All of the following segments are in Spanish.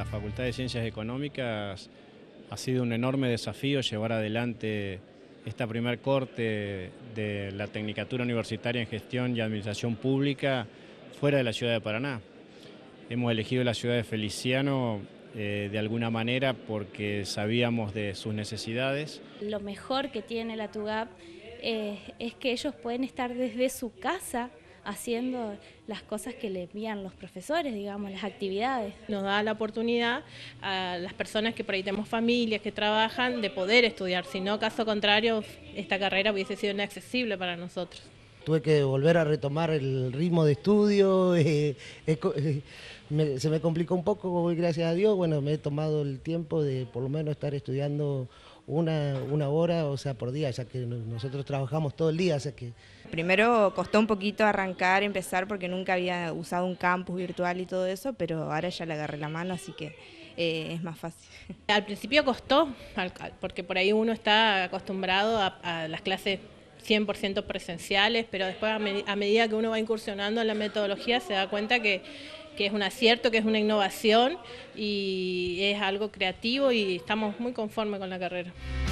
la Facultad de Ciencias Económicas ha sido un enorme desafío llevar adelante esta primer corte de la Tecnicatura Universitaria en Gestión y Administración Pública fuera de la ciudad de Paraná. Hemos elegido la ciudad de Feliciano de alguna manera porque sabíamos de sus necesidades. Lo mejor que tiene la TUGAP es que ellos pueden estar desde su casa haciendo las cosas que le envían los profesores, digamos, las actividades. Nos da la oportunidad a las personas que por ahí tenemos familias, que trabajan, de poder estudiar, si no, caso contrario, esta carrera hubiese sido inaccesible para nosotros. Tuve que volver a retomar el ritmo de estudio, se me complicó un poco, gracias a Dios. Bueno, me he tomado el tiempo de por lo menos estar estudiando una hora, o sea, por día, ya que nosotros trabajamos todo el día, o sea que... Primero costó un poquito arrancar, empezar, porque nunca había usado un campus virtual y todo eso, pero ahora ya le agarré la mano, así que es más fácil. Al principio costó, porque por ahí uno está acostumbrado a las clases 100% presenciales, pero después a medida que uno va incursionando en la metodología se da cuenta que es un acierto, que es una innovación y es algo creativo y estamos muy conformes con la carrera.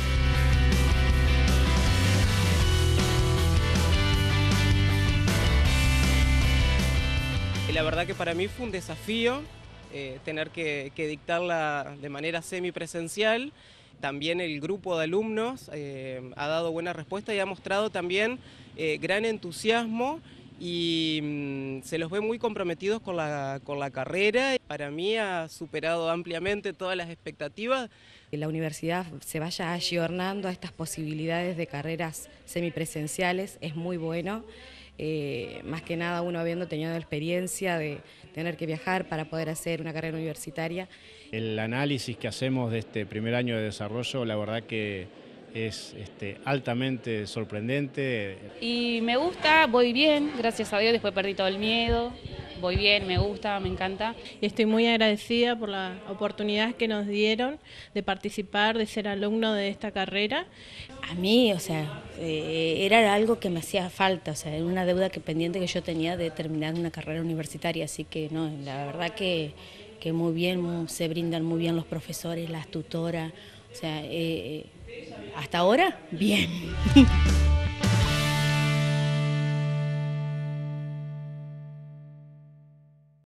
La verdad que para mí fue un desafío tener que dictarla de manera semipresencial. También el grupo de alumnos ha dado buena respuesta y ha mostrado también gran entusiasmo y se los ve muy comprometidos con la carrera. Para mí ha superado ampliamente todas las expectativas. Que la universidad se vaya ayornando a estas posibilidades de carreras semipresenciales es muy bueno. Más que nada uno habiendo tenido la experiencia de tener que viajar para poder hacer una carrera universitaria. El análisis que hacemos de este primer año de desarrollo, la verdad que es altamente sorprendente. Y me gusta, voy bien, gracias a Dios, después perdí todo el miedo, voy bien, me gusta, me encanta. Y estoy muy agradecida por la oportunidad que nos dieron de participar, de ser alumno de esta carrera. A mí, o sea, era algo que me hacía falta, o sea, era una deuda pendiente que yo tenía de terminar una carrera universitaria, así que no, la verdad que muy bien, se brindan muy bien los profesores, las tutoras, o sea, hasta ahora, bien.